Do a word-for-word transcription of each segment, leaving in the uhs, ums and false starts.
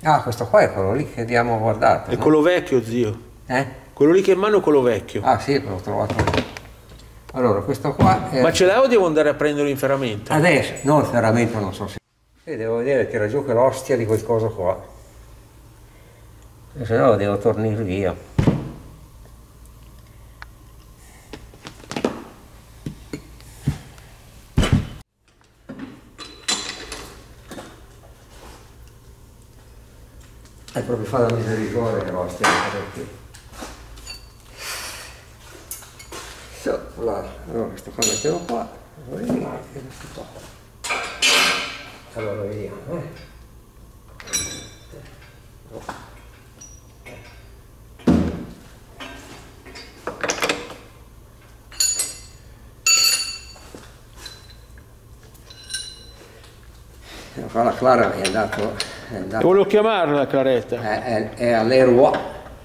Ah, questo qua è quello lì che abbiamo guardato. È no? quello vecchio, zio. Eh? Quello lì che in mano è quello vecchio. Ah sì, l'ho trovato. Allora, questo qua è... Ma ce l'hai o devo andare a prendere in ferramenta? Adesso, no, il ferramenta non so se... Sì, devo vedere che era giù che l'ostia di quel coso qua. Se no devo tornare via. È proprio fa la misericordia che l'ostia è qui. So, allora, questo qua mettiamo qua. Allora vediamo. Eh. Qua la Clara è andato, è andato Volevo chiamarla la Claretta. è, è, è all'Eroa.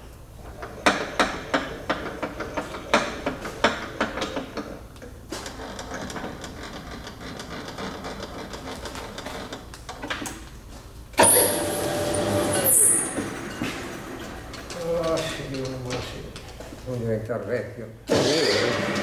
Oh, sì, non diventare vecchio.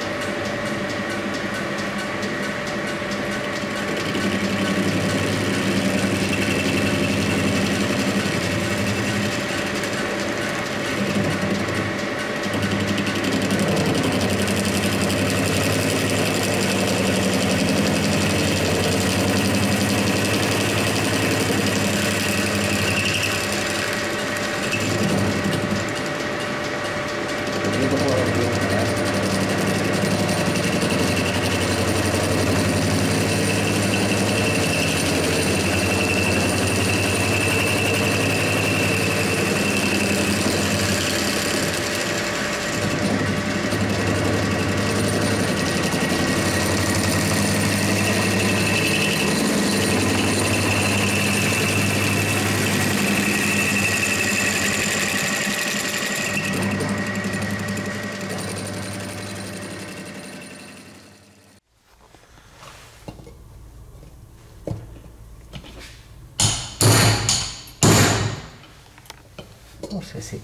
Forse sì.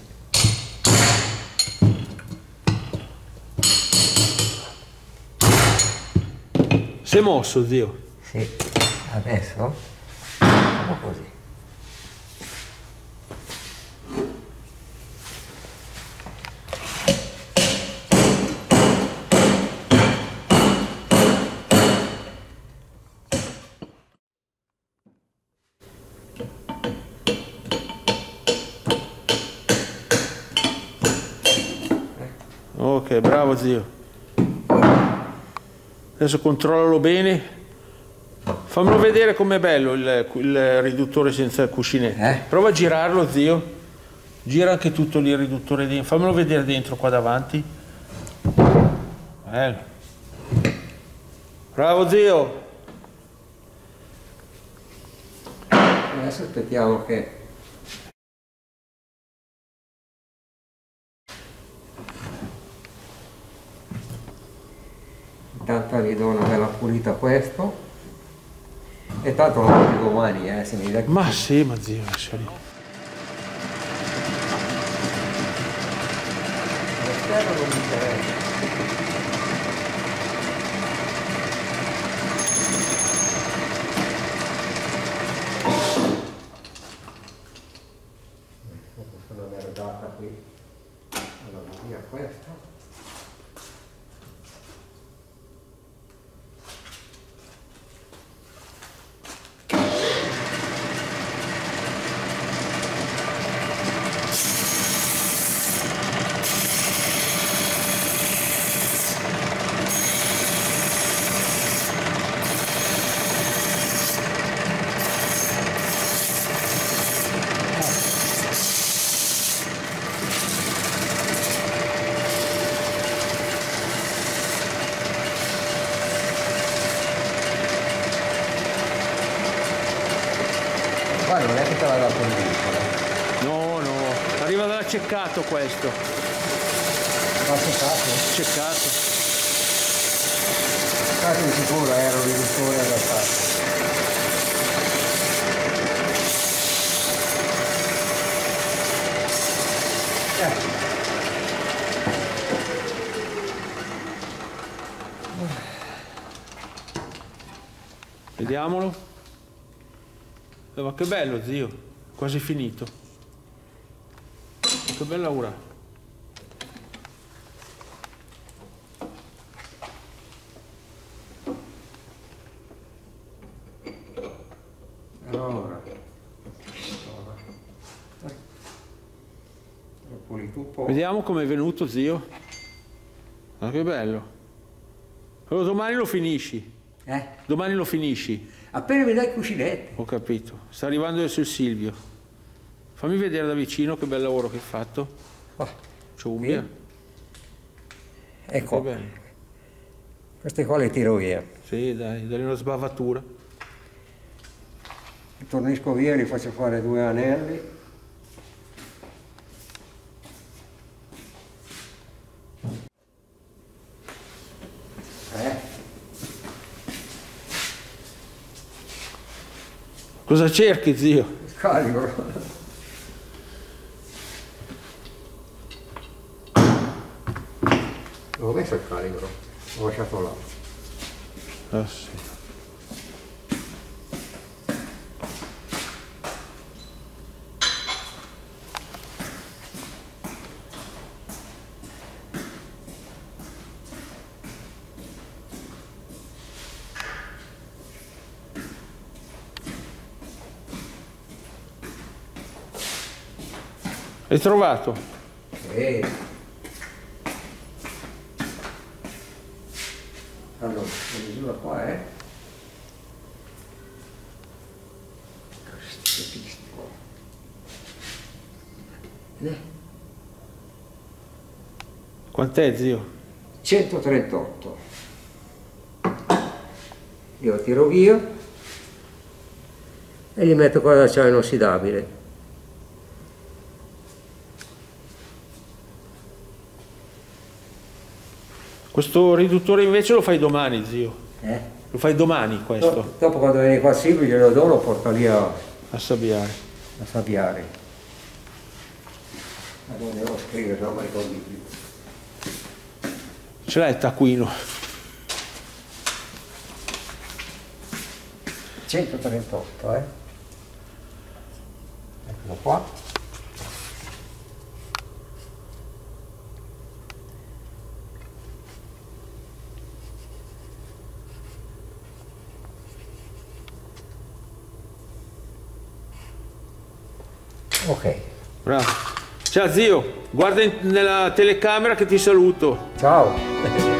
Si è mosso, zio? Sì, adesso facciamo così. Ok, bravo zio. Adesso controllalo bene. Fammelo vedere com'è bello il, il riduttore senza il cuscinetto. Eh? Prova a girarlo, zio. Gira anche tutto lì il riduttore dentro. Fammelo vedere dentro qua davanti. Bello. Bravo zio. Adesso aspettiamo che intanto gli do una bella pulita a questo e tanto lo faccio domani, eh, se mi dà... Ma sì, ma zio, lascia lì. L'esterno non mi interessa. Una merdata qui. Allora via questo. Guarda, non è che te l'ha dato un disco. No, no. Arriva da ceccato questo. Ma ceccato? Ceccato. Ceccato di sicuro era un riduttore adattato. Vediamolo. Eh, ma che bello, zio. Quasi finito. Che bella ora. Allora. L'ho pulito un po'. Vediamo com'è venuto, zio. Ma che bello. Allora, domani lo finisci. Eh? Domani lo finisci. Appena mi dai il cuscinetto. Ho capito. Sta arrivando adesso il Silvio. Fammi vedere da vicino che bel lavoro che hai fatto. Oh, Ciumbia. ecco, Che bello. queste qua le tiro via. Sì, dai, dai una sbavatura. Tornisco via, li faccio fare due anelli. Eh? Cosa cerchi, zio? Calibro. L'ho messo il calibro, l'ho lasciato là. Ah, sì. Hai trovato? Sì. Allora, la misura qua è... Eh? Quant'è, zio? centotrentotto. Io tiro via e gli metto qua d'acciaio inossidabile. Questo riduttore invece lo fai domani, zio. Eh? Lo fai domani questo, Dopo, dopo quando viene qua Silvio glielo do, lo porto lì a, a sabbiare. a sabbiare. Ma non devo scrivere, non mi ricordi più. Ce l'hai il taccuino? centotrentotto, eh? Eccolo qua. Ok. Bravo. Ciao zio, guarda in- nella telecamera che ti saluto. Ciao.